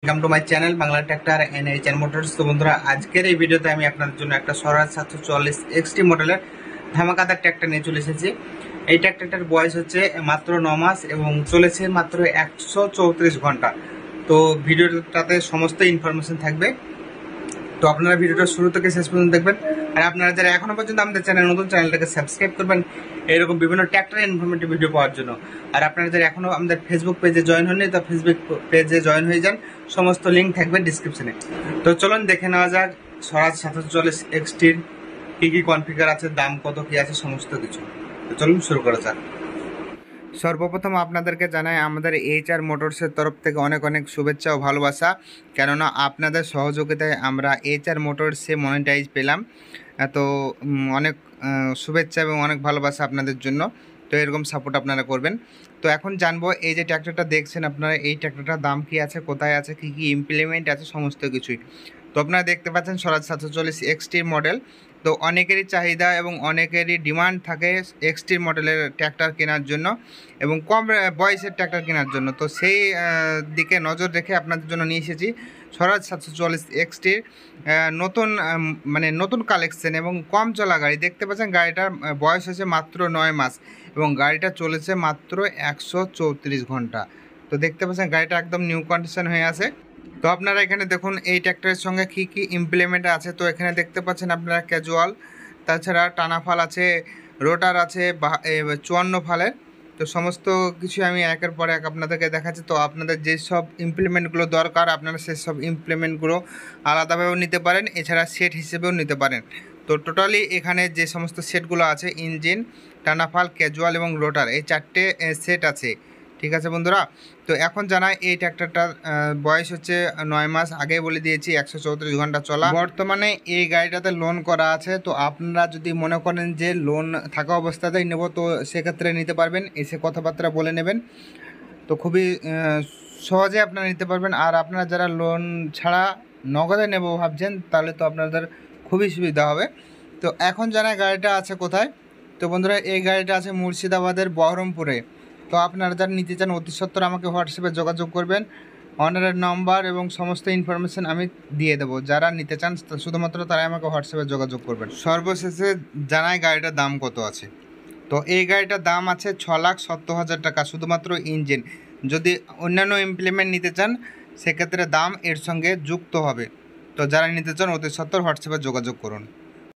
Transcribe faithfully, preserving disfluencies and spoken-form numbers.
Welcome to my channel Bangla tractor and HR motors. তো বন্ধুরা, আজকের এই ভিডিওতে আমি আপনাদের জন্য একটা স্বরাজ সাতশো চুয়াল্লিশ এক্সটি মডেলের ধামাকাদার ট্র্যাক্টর নিয়ে চলে এসেছি। এই ট্র্যাক্টরটার বয়স হচ্ছে মাত্র ন মাস এবং চলেছে মাত্র একশো চৌত্রিশ ঘন্টা। তো ভিডিওটাতে সমস্ত ইনফরমেশন থাকবে, তো আপনারা ভিডিওটা শুরু থেকে শেষ পর্যন্ত দেখবেন। আর আপনারা যারা এখনো পর্যন্ত আমাদের চ্যানেল নতুন, চ্যানেলটাকে সাবস্ক্রাইব করবেন এরকম বিভিন্ন ট্র্যাক্টর ইনফরমেটিভ ভিডিও পাওয়ার জন্য। আর আপনারা যারা এখনো আমাদের ফেসবুক পেজে জয়েন হননি, তো ফেসবুক পেজে জয়েন হয়ে যান, সমস্ত লিঙ্ক থাকবে ডিসক্রিপশনে। তো চলুন দেখে নেওয়া যাক স্বরাজ সাতশো চল্লিশ এক্সটির কী কী কনফিগার আছে, দাম কত কী আছে, সমস্ত কিছু। তো চলুন শুরু করা যাক। সর্বপ্রথম আপনাদেরকে জানাই আমাদের এইচআর মোটরসের তরফ থেকে অনেক অনেক শুভেচ্ছা ও ভালোবাসা, কেননা আপনাদের সহযোগিতায় আমরা এইচআর মোটরসে মনিটাইজ পেলাম। তো অনেক শুভেচ্ছা এবং অনেক ভালোবাসা আপনাদের জন্য। তো এরকম সাপোর্ট আপনারা করবেন। তো এখন জানবো এই যে ট্র্যাক্টরটা দেখছেন আপনারা, এই ট্র্যাক্টরটার দাম কী আছে, কোথায় আছে, কী কী ইমপ্লিমেন্ট আছে, সমস্ত কিছুই। তো আপনারা দেখতে পাচ্ছেন স্বরাজ সাতশো চল্লিশ এক্সটির মডেল। তো অনেকেরই চাহিদা এবং অনেকেরই ডিমান্ড থাকে এক্সটির মডেলের ট্র্যাক্টর কেনার জন্য এবং কম বয়সের ট্র্যাক্টর কেনার জন্য। তো সেই দিকে নজর রেখে আপনাদের জন্য নিয়ে এসেছি স্বরাজ সাতশো চল্লিশ এক্সটির নতুন মানে নতুন কালেকশন এবং কম চলা গাড়ি। দেখতে পাচ্ছেন গাড়িটার বয়স হয়েছে মাত্র নয় মাস এবং গাড়িটা চলেছে মাত্র একশো চৌত্রিশ ঘন্টা। তো দেখতে পাচ্ছেন গাড়িটা একদম নিউ কন্ডিশন হয়ে আছে। তো আপনারা এখানে দেখুন এই ট্র্যাক্টরের সঙ্গে কী কী ইমপ্লিমেন্ট আছে। তো এখানে দেখতে পাচ্ছেন আপনারা ক্যাজুয়াল, তাছাড়া টানা ফাল আছে, রোটার আছে চুয়ান্ন ফালের। তো সমস্ত কিছু আমি একের পর এক আপনাদেরকে দেখাচ্ছি। তো আপনাদের যেসব ইমপ্লিমেন্টগুলো দরকার আপনারা সেসব ইমপ্লিমেন্টগুলো আলাদাভাবেও নিতে পারেন, এছাড়া সেট হিসেবেও নিতে পারেন। তো টোটালি এখানে যে সমস্ত সেটগুলো আছে, ইঞ্জিন, টানাফাল, ক্যাজুয়াল এবং রোটার, এই চারটে সেট আছে। ঠিক আছে বন্ধুরা, তো এখন জানাই এই ট্র্যাক্টরটার বয়স হচ্ছে নয় মাস, আগেই বলে দিয়েছি, একশো চৌত্রিশ ঘন্টা চলা। বর্তমানে এই গাড়িটাতে লোন করা আছে। তো আপনারা যদি মনে করেন যে লোন থাকা অবস্থাতেই নেব, তো সেক্ষেত্রে নিতে পারবেন, এসে কথাবার্তা বলে নেবেন। তো খুবই সহজে আপনারা নিতে পারবেন। আর আপনারা যারা লোন ছাড়া নগদে নেব ভাবছেন, তাহলে তো আপনাদের খুবই সুবিধা হবে। তো এখন জানাই গাড়িটা আছে কোথায়। তো বন্ধুরা, এই গাড়িটা আছে মুর্শিদাবাদের বহরমপুরে। তো আপনারা যারা নিতে চান অতি সত্বর আমাকে হোয়াটসঅ্যাপে যোগাযোগ করবেন। অনারের নাম্বার এবং সমস্ত ইনফরমেশান আমি দিয়ে দেবো। যারা নিতে চান শুধুমাত্র তারাই আমাকে হোয়াটসঅ্যাপে যোগাযোগ করবেন। সর্বশেষে জানাই গাড়িটার দাম কত আছে। তো এই গাড়িটার দাম আছে ছ লাখ সত্তর হাজার টাকা, শুধুমাত্র ইঞ্জিন। যদি অন্যান্য ইমপ্লিমেন্ট নিতে চান সেক্ষেত্রে দাম এর সঙ্গে যুক্ত হবে। তো যারা নিতে চান অতি সত্বর হোয়াটসঅ্যাপে যোগাযোগ করুন।